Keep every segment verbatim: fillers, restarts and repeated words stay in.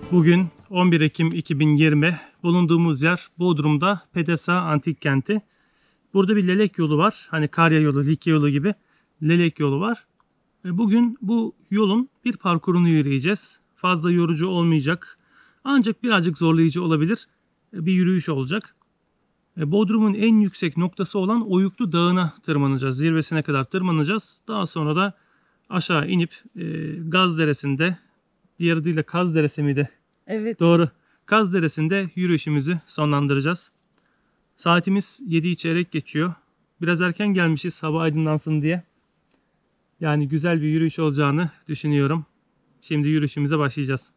Bugün on bir Ekim iki bin yirmi, bulunduğumuz yer Bodrum'da Pedesa Antik Kenti. Burada bir lelek yolu var. Hani Karya yolu, Likya yolu gibi lelek yolu var. Bugün bu yolun bir parkurunu yürüyeceğiz. Fazla yorucu olmayacak. Ancak birazcık zorlayıcı olabilir. Bir yürüyüş olacak. Bodrum'un en yüksek noktası olan Oyuklu Dağı'na tırmanacağız. Zirvesine kadar tırmanacağız. Daha sonra da aşağı inip Gaz Deresi'nde, diğer adıyla Kaz Deresi miydi? Evet. Doğru. Kaz Deresi'nde yürüyüşümüzü sonlandıracağız. Saatimiz yediyi çeyrek geçiyor. Biraz erken gelmişiz hava aydınlansın diye. Yani güzel bir yürüyüş olacağını düşünüyorum. Şimdi yürüyüşümüze başlayacağız.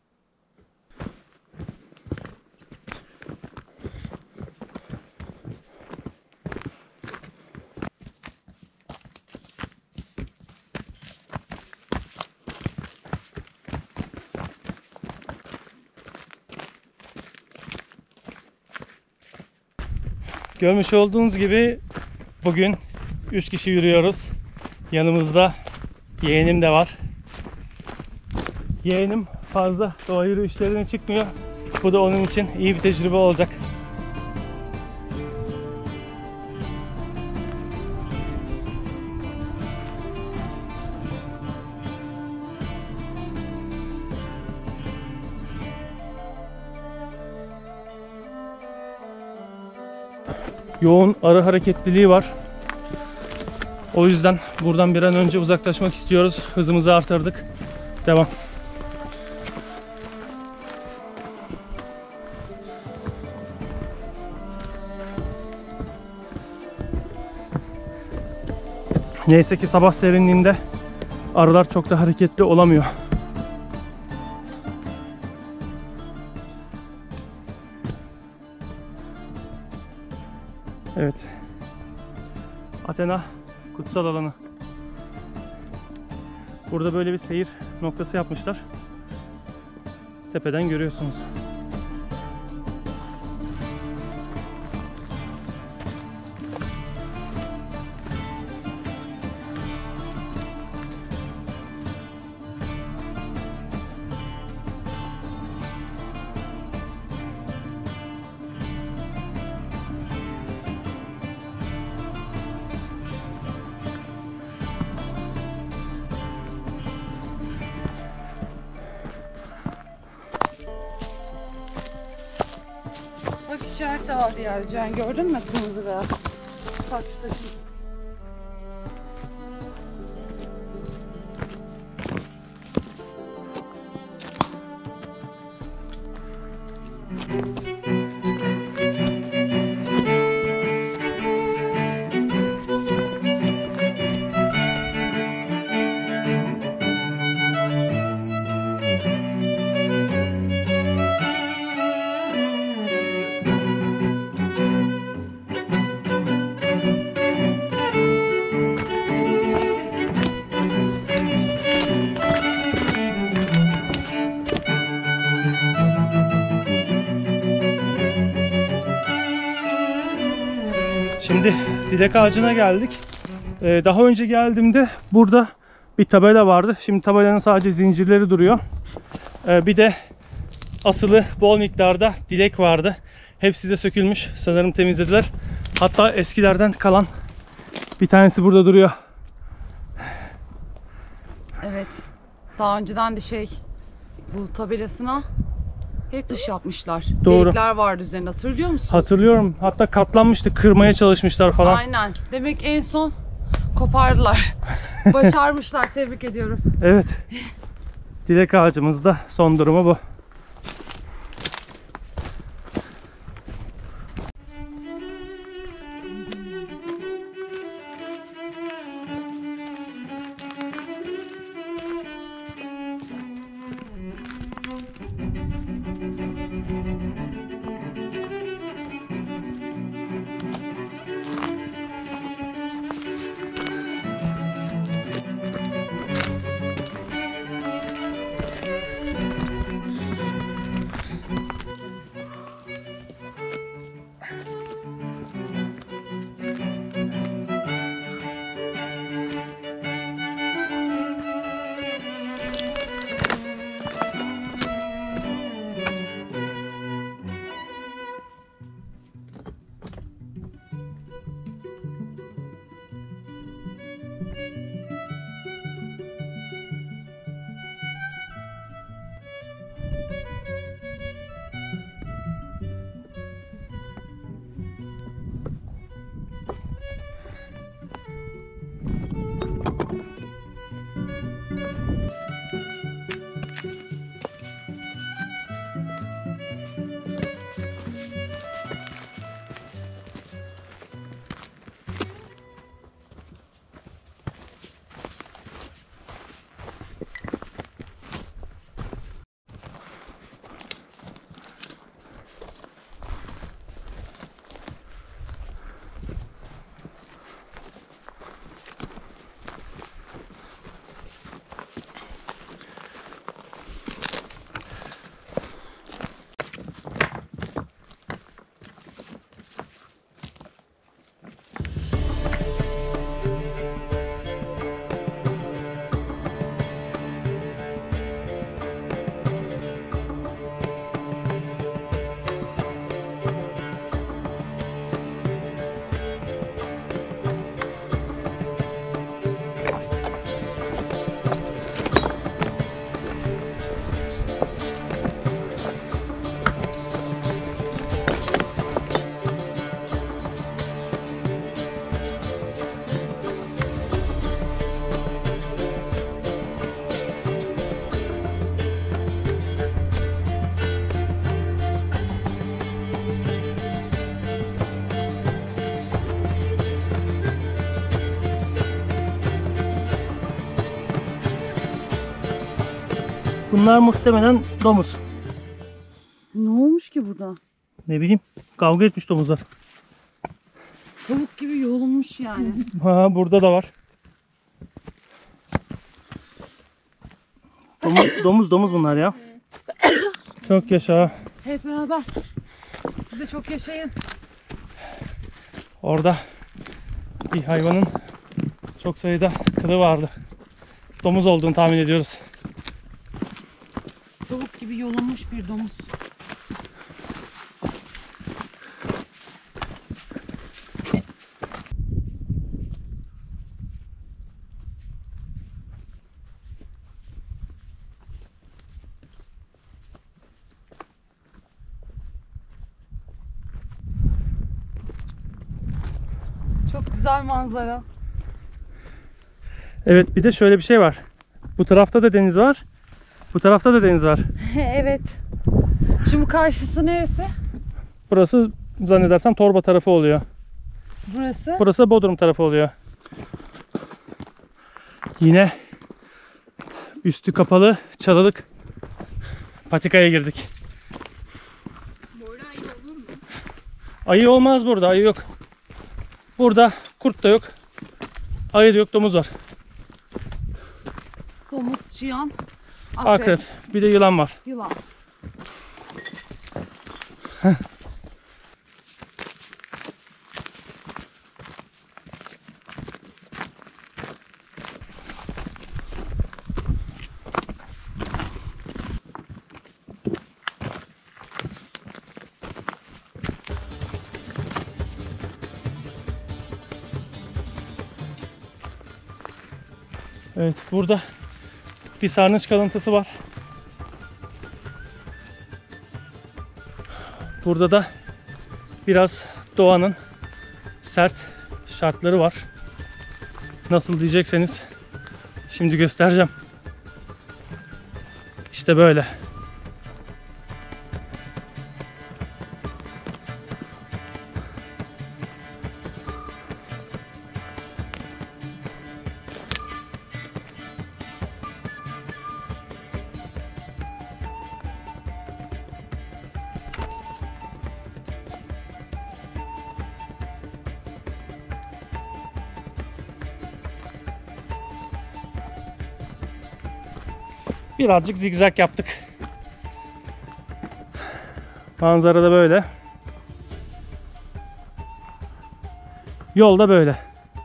Görmüş olduğunuz gibi bugün üç kişi yürüyoruz. Yanımızda yeğenim de var. Yeğenim fazla doğa yürüyüşlerine çıkmıyor. Bu da onun için iyi bir tecrübe olacak. Yoğun arı hareketliliği var. O yüzden buradan bir an önce uzaklaşmak istiyoruz. Hızımızı artırdık. Devam. Neyse ki sabah serinliğinde arılar çok da hareketli olamıyor. Evet. Athena kutsal alanı. Burada böyle bir seyir noktası yapmışlar. Tepeden görüyorsunuz. Bak işaret de vardı ya Can, gördün mü? Kırmızı beyaz. Bak şurada şimdi. Şimdi dilek ağacına geldik. Ee, daha önce geldiğimde burada bir tabela vardı. Şimdi tabelanın sadece zincirleri duruyor. Ee, bir de asılı bol miktarda dilek vardı. Hepsi de sökülmüş. Sanırım temizlediler. Hatta eskilerden kalan bir tanesi burada duruyor. Evet. Daha önceden de şey, bu tabelasına hep dış yapmışlar. Doğru. Delikler vardı üzerinde, hatırlıyor musun? Hatırlıyorum. Hatta katlanmıştı. Kırmaya çalışmışlar falan. Aynen. Demek en son kopardılar. Başarmışlar. Tebrik ediyorum. Evet. Dilek ağacımızda son durumu bu. Bunlar muhtemelen domuz. Ne olmuş ki burada? Ne bileyim, kavga etmiş domuzlar. Tavuk gibi yoğrulmuş yani. Ha, burada da var. Domuz, domuz, domuz bunlar ya. Çok yaşa. Hep beraber. Siz de çok yaşayın. Orada bir hayvanın çok sayıda kılı vardı. Domuz olduğunu tahmin ediyoruz. Tavuk gibi yoğrulmuş bir domuz. Çok güzel manzara. Evet, bir de şöyle bir şey var. Bu tarafta da deniz var. Bu tarafta da deniz var. Evet. Şimdi bu karşısı neresi? Burası zannedersem Torba tarafı oluyor. Burası. Burası Bodrum tarafı oluyor. Yine üstü kapalı çalılık patikaya girdik. Burada ayı olur mu? Ayı olmaz burada, ayı yok. Burada kurt da yok. Ayı da yok, domuz var. Domuz, çıyan, akrep, Akrep, bir de yılan var. yılan. Evet, burada bir sarnıç kalıntısı var. Burada da biraz doğanın sert şartları var. Nasıl diyecekseniz şimdi göstereceğim. İşte böyle. Birazcık zigzag yaptık. Manzara da böyle. Yol da böyle.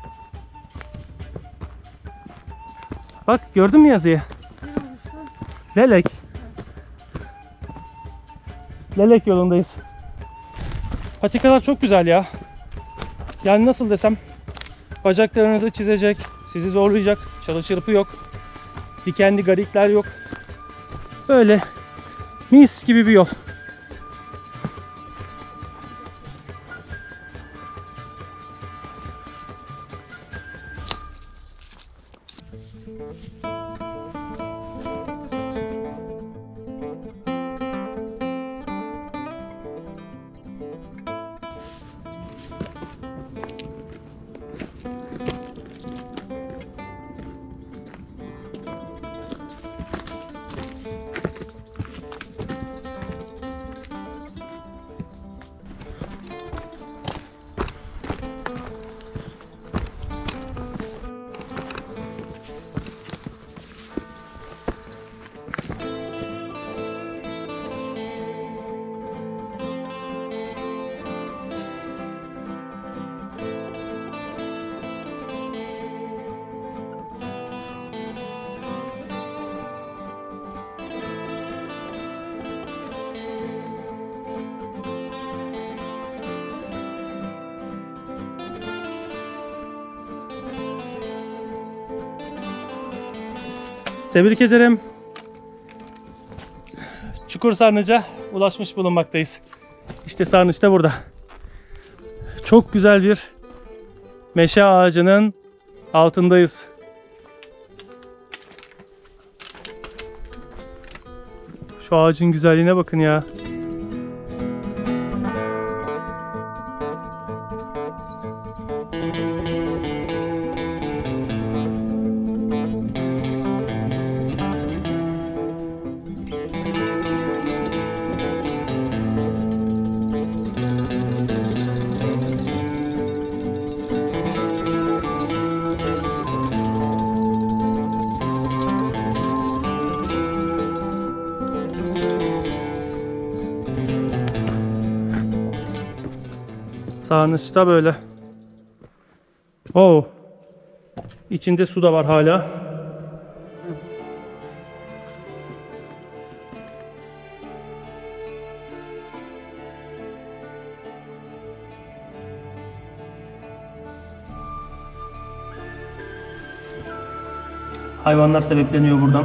Bak, gördün mü yazıyı? Lelek. Lelek yolundayız. Patikalar çok güzel ya. Yani nasıl desem, bacaklarınızı çizecek, sizi zorlayacak, çalı çırpı yok. Dikenli garikler yok. Böyle mis gibi bir yol. Tebrik ederim. Çukur Sarnıç'a ulaşmış bulunmaktayız. İşte Sarnıç da burada. Çok güzel bir meşe ağacının altındayız. Şu ağacın güzelliğine bakın ya. Sarnıçta böyle. Oo. İçinde su da var hala. Hayvanlar sebepleniyor buradan.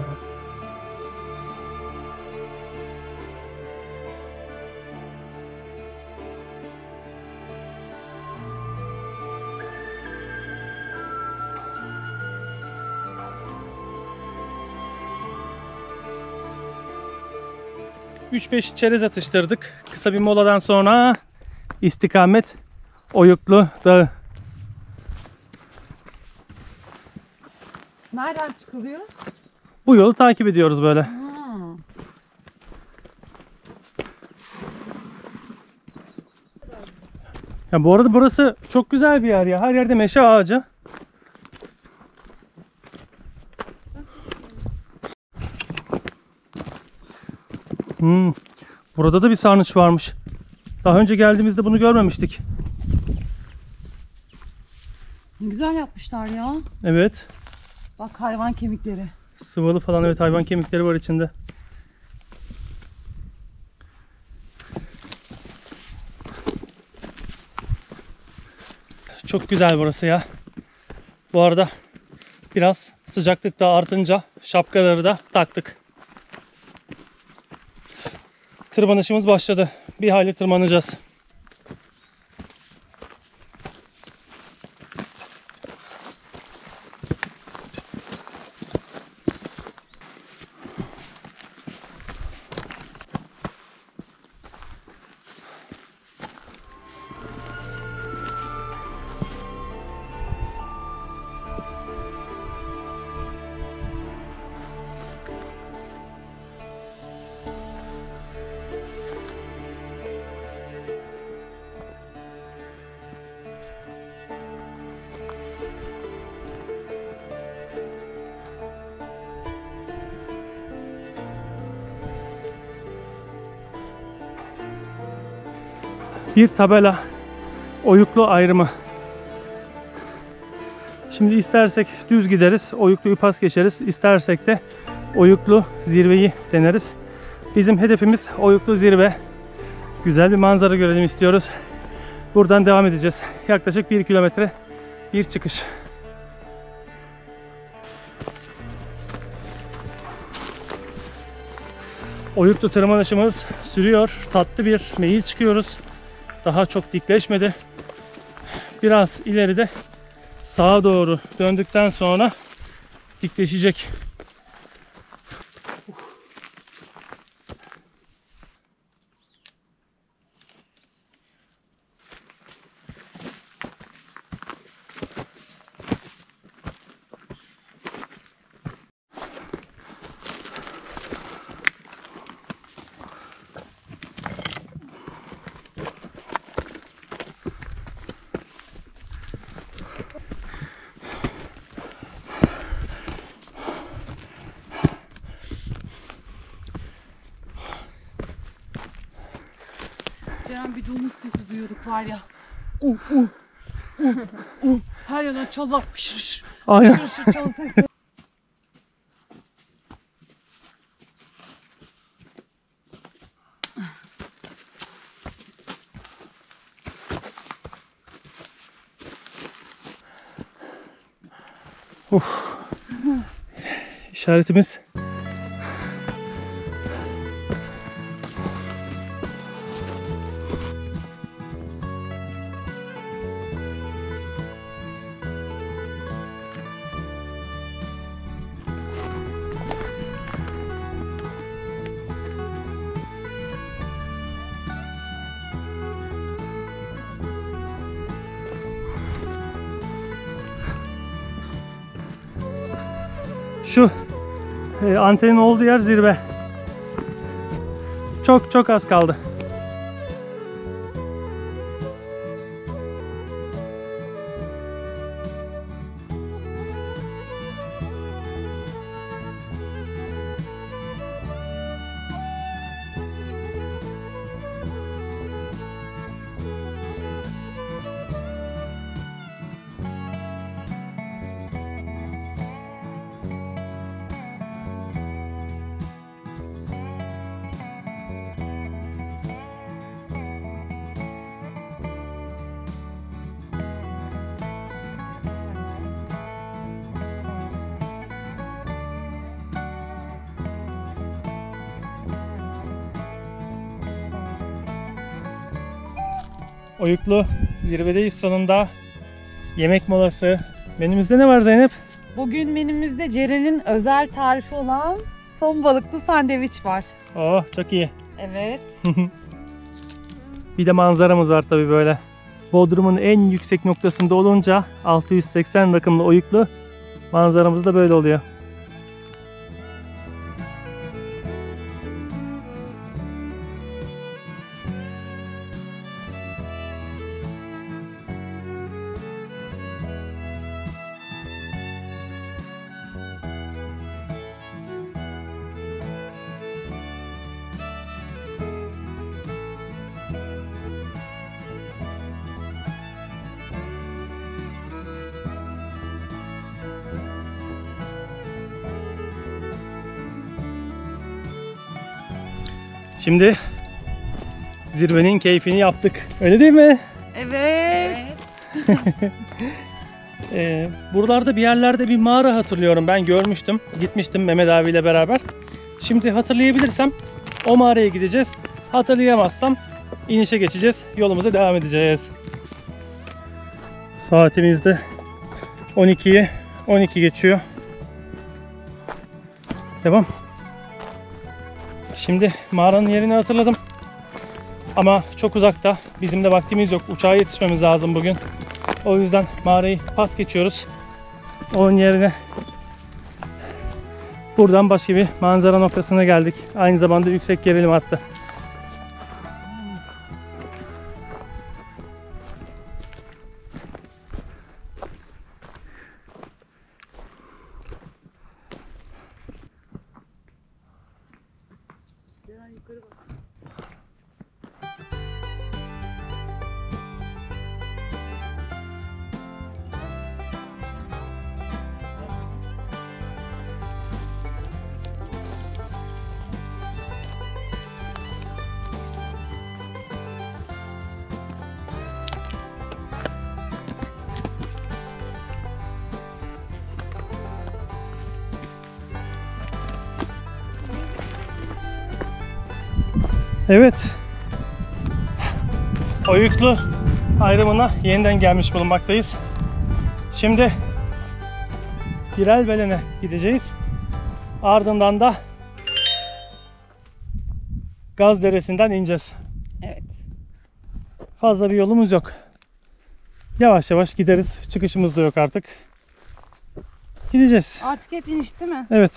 üç beş çerez atıştırdık. Kısa bir moladan sonra istikamet Oyuklu Dağı. Nereden çıkılıyor? Bu yolu takip ediyoruz böyle. Hmm. Ya bu arada burası çok güzel bir yer ya. Her yerde meşe ağacı. Hmm. Burada da bir sarnıç varmış. Daha önce geldiğimizde bunu görmemiştik. Ne güzel yapmışlar ya. Evet. Bak hayvan kemikleri. Sıvalı falan, evet, hayvan kemikleri var içinde. Çok güzel burası ya. Bu arada biraz sıcaklık da artınca şapkaları da taktık. Tırmanışımız başladı. Bir hayli tırmanacağız. Bir tabela, Oyuklu ayrımı. Şimdi istersek düz gideriz, Oyuklu'yu pas geçeriz. İstersek de Oyuklu zirveyi deneriz. Bizim hedefimiz Oyuklu zirve. Güzel bir manzara görelim istiyoruz. Buradan devam edeceğiz. Yaklaşık bir kilometre bir çıkış. Oyuklu tırmanışımız sürüyor. Tatlı bir meyil çıkıyoruz. Daha çok dikleşmedi. Biraz ileride sağa doğru döndükten sonra dikleşecek. Ceren bir domuz sesi duyuyorduk var ya. Uh uh uh uh. Her yerden çalar. Şır şır. Aynen. Şır şır çalar. Uf. İşaretimiz. Şu e, antenin olduğu yer zirve. Çok çok az kaldı. Oyuklu zirvedeyiz sonunda. Yemek molası. Menümüzde ne var Zeynep? Bugün menümüzde Ceren'in özel tarifi olan ton balıklı sandviç var. Oh çok iyi. Evet. Bir de manzaramız var tabii böyle. Bodrum'un en yüksek noktasında olunca altı yüz seksen rakımlı oyuklu manzaramız da böyle oluyor. Şimdi zirvenin keyfini yaptık. Öyle değil mi? Evet. Ee, buralarda bir yerlerde bir mağara hatırlıyorum. Ben görmüştüm. Gitmiştim Mehmet abiyle beraber. Şimdi hatırlayabilirsem o mağaraya gideceğiz. Hatırlayamazsam inişe geçeceğiz. Yolumuza devam edeceğiz. Saatimizde on ikiyi on iki geçiyor. Devam. Şimdi mağaranın yerini hatırladım. Ama çok uzakta. Bizim de vaktimiz yok. Uçağa yetişmemiz lazım bugün. O yüzden mağarayı pas geçiyoruz. Onun yerine buradan başka bir manzara noktasına geldik. Aynı zamanda yüksek gerilim hattı. Evet. Oyuklu ayrımına yeniden gelmiş bulunmaktayız. Şimdi Birelbelen'e gideceğiz. Ardından da Gaz Deresi'nden ineceğiz. Evet. Fazla bir yolumuz yok. Yavaş yavaş gideriz. Çıkışımız da yok artık. Gideceğiz. Artık hep iniş değil mi? Evet.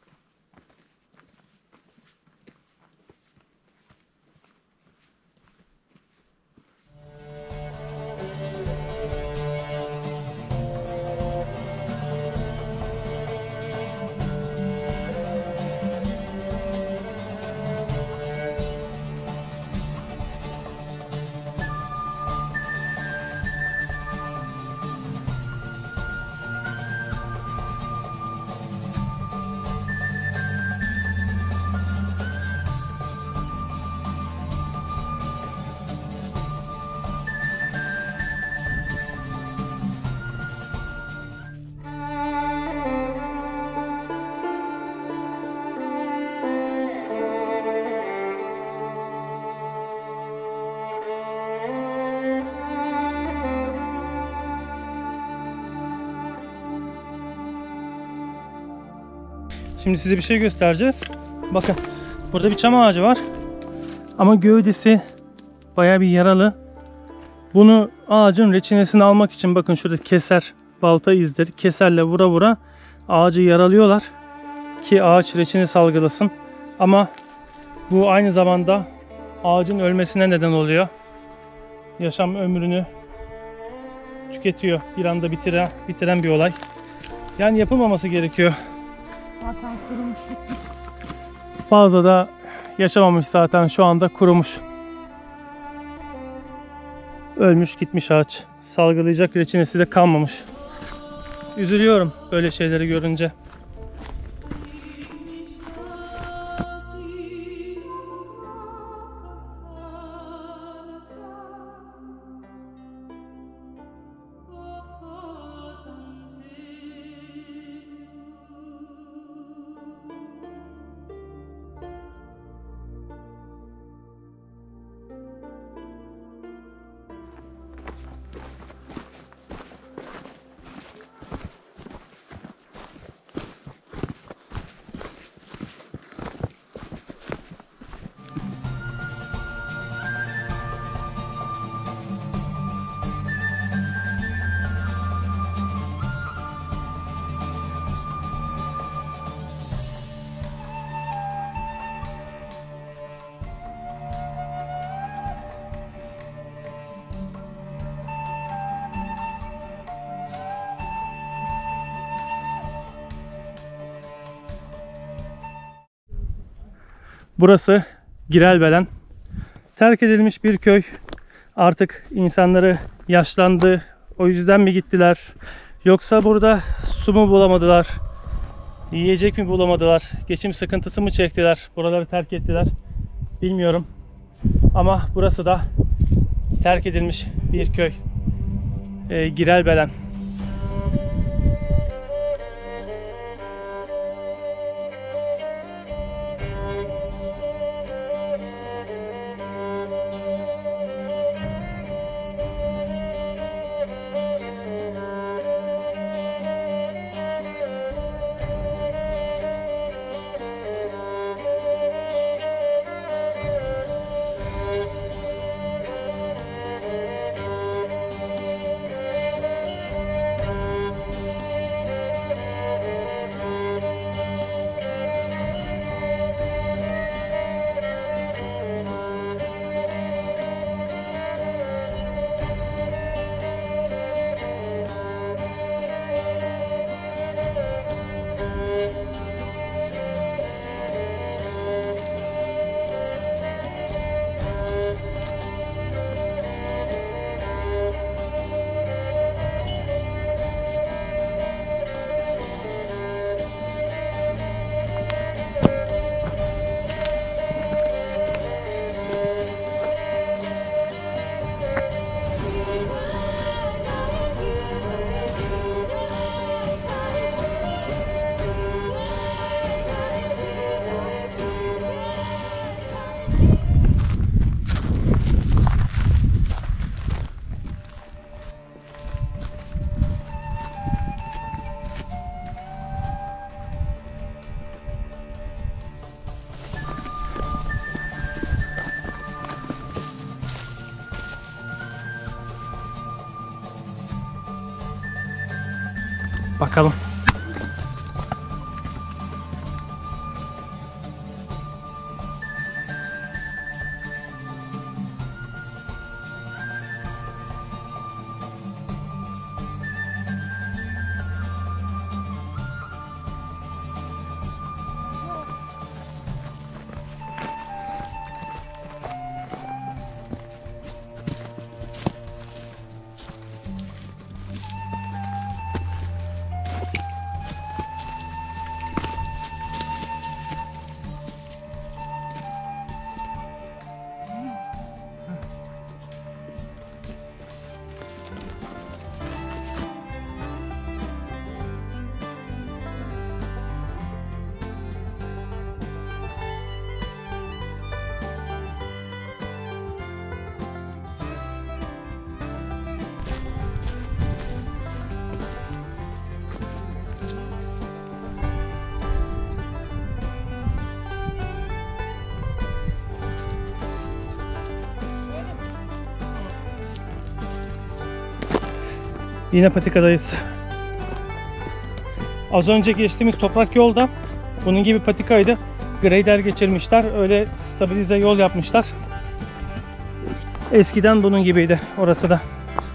Şimdi size bir şey göstereceğiz. Bakın burada bir çam ağacı var. Ama gövdesi bayağı bir yaralı. Bunu ağacın reçinesini almak için bakın şurada keser, balta izleri keserle vura vura ağacı yaralıyorlar. Ki ağaç reçine salgılasın. Ama bu aynı zamanda ağacın ölmesine neden oluyor. Yaşam ömrünü tüketiyor. Bir anda bitiren, bitiren bir olay. Yani yapılmaması gerekiyor. Zaten kurumuş gitmiş. Fazla da yaşamamış zaten, şu anda kurumuş. Ölmüş gitmiş ağaç. Salgılayacak reçinesi de kalmamış. Üzülüyorum böyle şeyleri görünce. Burası Girelbelen. Terk edilmiş bir köy. Artık insanları yaşlandı. O yüzden mi gittiler? Yoksa burada su mu bulamadılar? Yiyecek mi bulamadılar? Geçim sıkıntısı mı çektiler? Buraları terk ettiler. Bilmiyorum. Ama burası da terk edilmiş bir köy. Ee, Girelbelen. Bakalım. Yine patikadayız. Az önce geçtiğimiz toprak yolda bunun gibi patikaydı. Grader geçirmişler. Öyle stabilize yol yapmışlar. Eskiden bunun gibiydi orası da.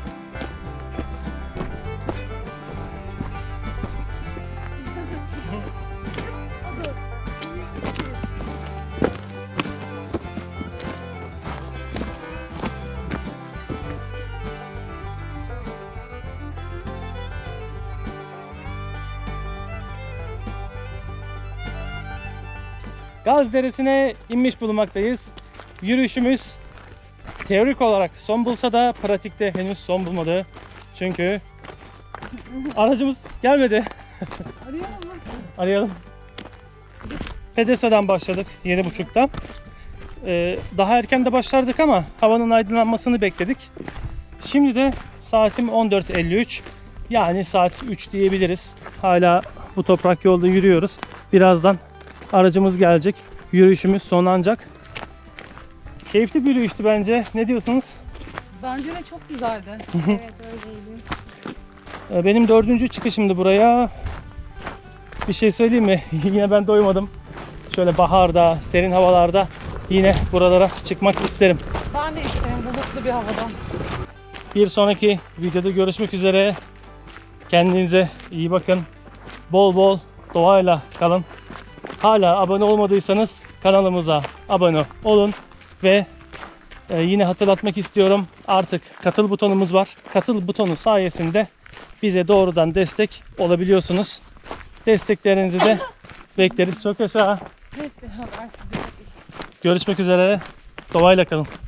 Gaz Deresi'ne inmiş bulunmaktayız. Yürüyüşümüz teorik olarak son bulsa da pratikte henüz son bulmadı. Çünkü aracımız gelmedi. Arayalım mı? Arayalım. Pedesa'dan başladık yedi buçukta. Ee, daha erken de başlardık ama havanın aydınlanmasını bekledik. Şimdi de saatim on dört elli üç. Yani saat üç diyebiliriz. Hala bu toprak yolda yürüyoruz. Birazdan aracımız gelecek. Yürüyüşümüz sonlanacak. Keyifli bir yürüyüştü bence. Ne diyorsunuz? Bence de çok güzeldi. Evet öyleydi. Benim dördüncü çıkışımdı buraya. Bir şey söyleyeyim mi? Yine ben doymadım. Şöyle baharda, serin havalarda yine buralara çıkmak isterim. Ben de isterim bulutlu bir havada. Bir sonraki videoda görüşmek üzere. Kendinize iyi bakın. Bol bol doğayla kalın. Hala abone olmadıysanız kanalımıza abone olun ve e, yine hatırlatmak istiyorum, artık katıl butonumuz var. Katıl butonu sayesinde bize doğrudan destek olabiliyorsunuz. Desteklerinizi de bekleriz. Çok yaşa. Hep beraber size teşekkür ederim. Görüşmek üzere. Doğayla kalın.